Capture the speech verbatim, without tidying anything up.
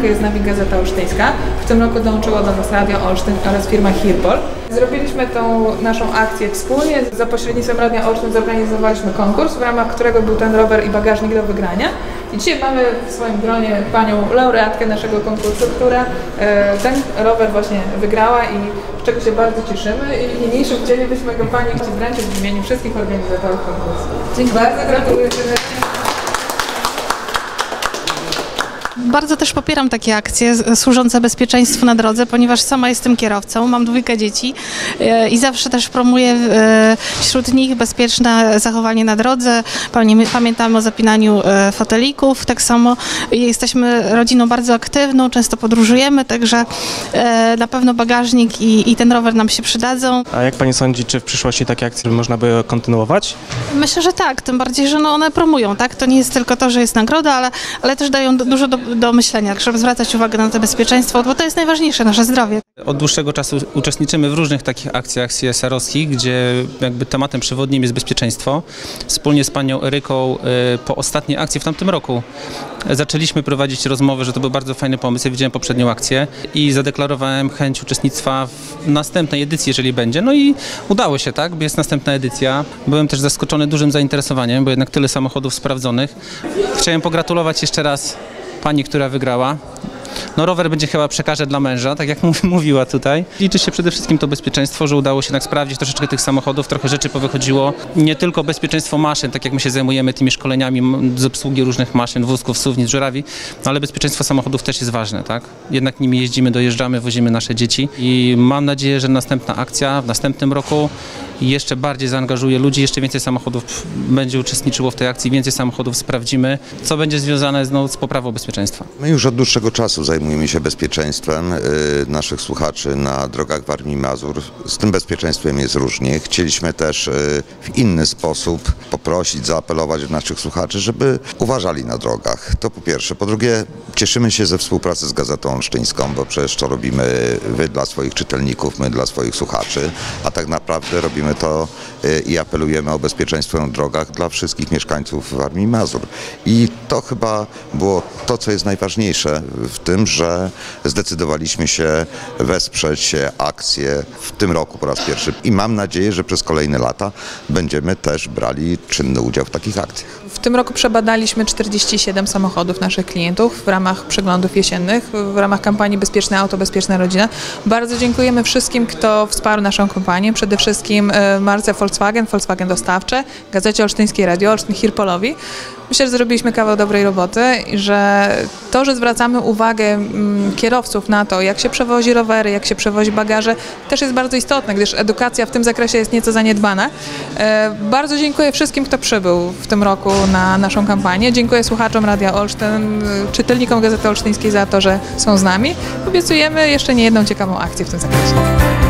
roku jest z nami Gazeta Olsztyńska. W tym roku dołączyło do nas Radio Olsztyn oraz firma Hirpol. Zrobiliśmy tą naszą akcję wspólnie. Za pośrednictwem Radia Olsztyn zorganizowaliśmy konkurs, w ramach którego był ten rower i bagażnik do wygrania. I dzisiaj mamy w swoim gronie panią laureatkę naszego konkursu, która e, ten rower właśnie wygrała i z czego się bardzo cieszymy. I niniejszym chcielibyśmy go pani wręczyć w imieniu wszystkich organizatorów konkursu. Dziękuję bardzo, gratuluję serdecznie. Bardzo też popieram takie akcje służące bezpieczeństwu na drodze, ponieważ sama jestem kierowcą, mam dwójkę dzieci i zawsze też promuję wśród nich bezpieczne zachowanie na drodze. Pamiętamy o zapinaniu fotelików, tak samo jesteśmy rodziną bardzo aktywną, często podróżujemy, także na pewno bagażnik i, i ten rower nam się przydadzą. A jak pani sądzi, czy w przyszłości takie akcje można by kontynuować? Myślę, że tak, tym bardziej, że no one promują, tak? To nie jest tylko to, że jest nagroda, ale, ale też dają dużo do do myślenia, żeby zwracać uwagę na to bezpieczeństwo, bo to jest najważniejsze, nasze zdrowie. Od dłuższego czasu uczestniczymy w różnych takich akcjach C S R-owskich, gdzie jakby tematem przewodnim jest bezpieczeństwo. Wspólnie z panią Eryką po ostatniej akcji w tamtym roku zaczęliśmy prowadzić rozmowy, że to był bardzo fajny pomysł. Ja widziałem poprzednią akcję i zadeklarowałem chęć uczestnictwa w następnej edycji, jeżeli będzie. No i udało się, tak? Jest następna edycja. Byłem też zaskoczony dużym zainteresowaniem, bo jednak tyle samochodów sprawdzonych. Chciałem pogratulować jeszcze raz pani, która wygrała. No rower będzie chyba przekaże dla męża, tak jak mówiła tutaj. Liczy się przede wszystkim to bezpieczeństwo, że udało się tak sprawdzić troszeczkę tych samochodów, trochę rzeczy powychodziło. Nie tylko bezpieczeństwo maszyn, tak jak my się zajmujemy tymi szkoleniami z obsługi różnych maszyn, wózków, suwnic, żurawi, no ale bezpieczeństwo samochodów też jest ważne, tak? Jednak nimi jeździmy, dojeżdżamy, wozimy nasze dzieci i mam nadzieję, że następna akcja w następnym roku jeszcze bardziej zaangażuje ludzi, jeszcze więcej samochodów będzie uczestniczyło w tej akcji, więcej samochodów sprawdzimy, co będzie związane no, z poprawą bezpieczeństwa. My już od dłuższego czasu zajmujemy się bezpieczeństwem y, naszych słuchaczy na drogach Warmii i Mazur. Z tym bezpieczeństwem jest różnie. Chcieliśmy też y, w inny sposób poprosić, zaapelować do naszych słuchaczy, żeby uważali na drogach. To po pierwsze. Po drugie, cieszymy się ze współpracy z Gazetą Olsztyńską, bo przecież to robimy wy dla swoich czytelników, my dla swoich słuchaczy, a tak naprawdę robimy to y, i apelujemy o bezpieczeństwo na drogach dla wszystkich mieszkańców Warmii i Mazur. I to chyba było to, co jest najważniejsze w tym, że zdecydowaliśmy się wesprzeć akcję w tym roku po raz pierwszy i mam nadzieję, że przez kolejne lata będziemy też brali czynny udział w takich akcjach. W tym roku przebadaliśmy czterdzieści siedem samochodów naszych klientów w ramach przeglądów jesiennych, w ramach kampanii Bezpieczne Auto, Bezpieczna Rodzina. Bardzo dziękujemy wszystkim, kto wsparł naszą kampanię, przede wszystkim marce Volkswagen, Volkswagen Dostawcze, Gazecie Olsztyńskiej, Radio Olsztyn, Hirpolowi. Myślę, że zrobiliśmy kawał dobrej roboty i że to, że zwracamy uwagę mm, kierowców na to, jak się przewozi rowery, jak się przewozi bagaże, też jest bardzo istotne, gdyż edukacja w tym zakresie jest nieco zaniedbana. E, bardzo dziękuję wszystkim, kto przybył w tym roku na naszą kampanię. Dziękuję słuchaczom Radia Olsztyn, czytelnikom Gazety Olsztyńskiej za to, że są z nami. Obiecujemy jeszcze nie jedną ciekawą akcję w tym zakresie.